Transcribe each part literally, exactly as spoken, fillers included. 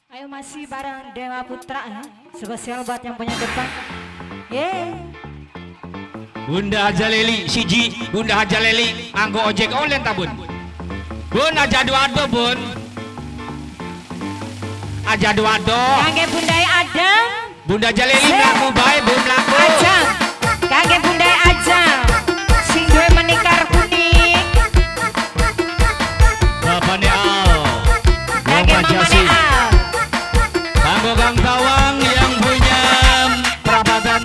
Ayo masih bareng Dewa Putra ya. Spesial buat yang punya depan. Yeay. Bunda Haja Leli siji, Bunda Haja Leli anggo ojek online ta bun. Bun aja dua-dua bun. Aja dua-dua. Kangge Bunda Adam. Bunda Haja Leli mlaku bae bun mlaku. Aja. Kangge Bunda aja. Sing duwe menikar kuning. Bapane Al. Kangge mamane Al. Kanggo Kang Tawang yang punya perabatan.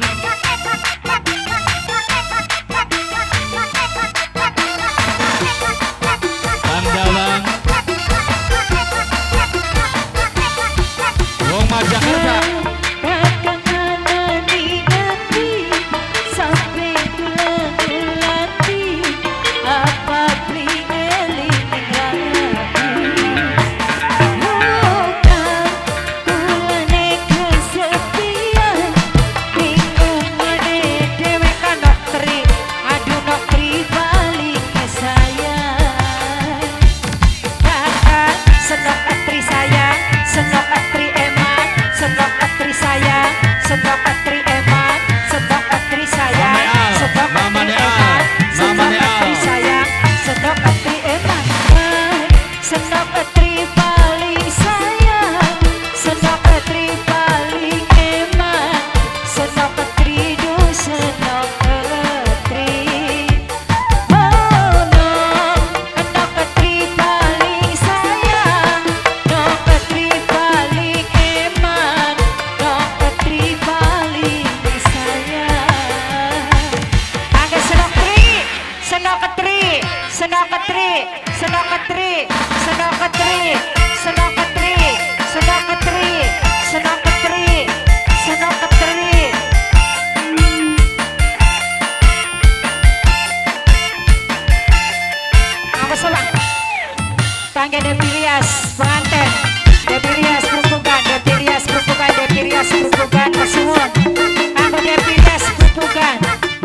Kang Tawang. Wong Majakarta. Senoketri, senoketri, senoketri, senoketri, senoketri, senoketri, senoketri. Apa salah? Kangge Depirias pengantin, Depirias Perpukan, Depirias Perpukan, Depirias Perpukan, kesuwun. Kangge Depirias Perpukan.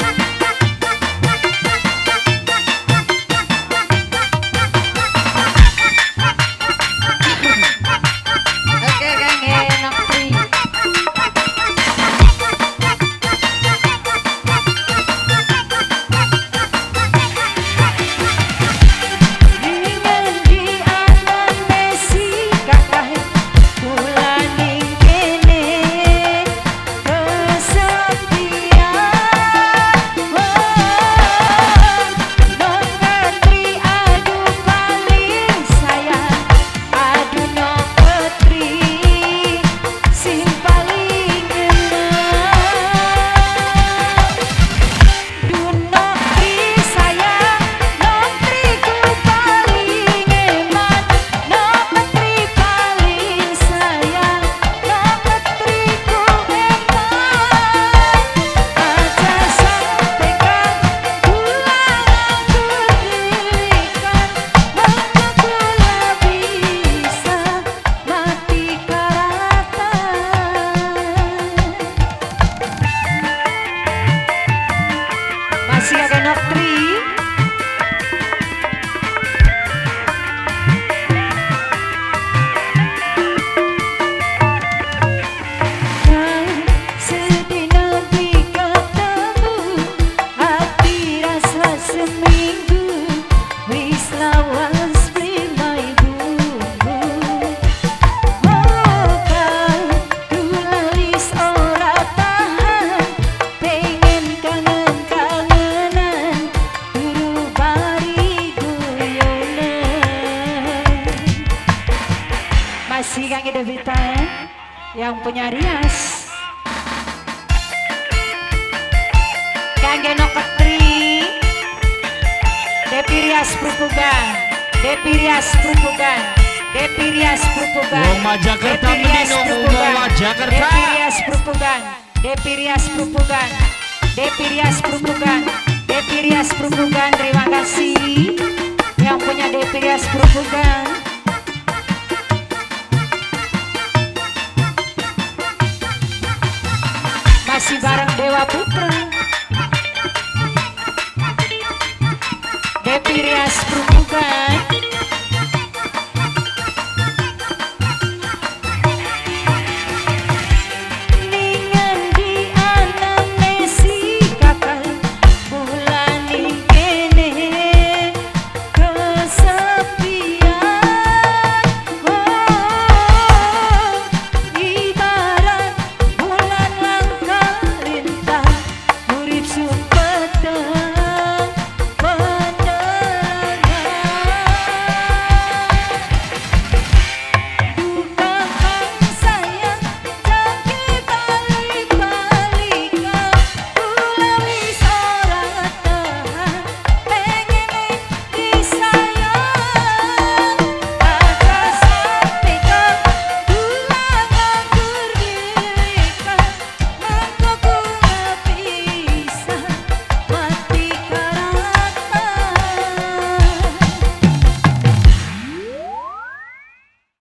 Masih Kang Devita ya, yang punya rias. Kangge Noketri, Depirias Perpukan, Depirias Perpukan, Depirias Perpukan, Wong Majakarta mendino wong Majakarta. Depirias Perpukan, Depirias Perpukan, Depirias Perpukan, Depirias Perpukan. Terima kasih yang punya Depirias Perpukan. Masih bareng Dewa Putra, Depirias Perpukan.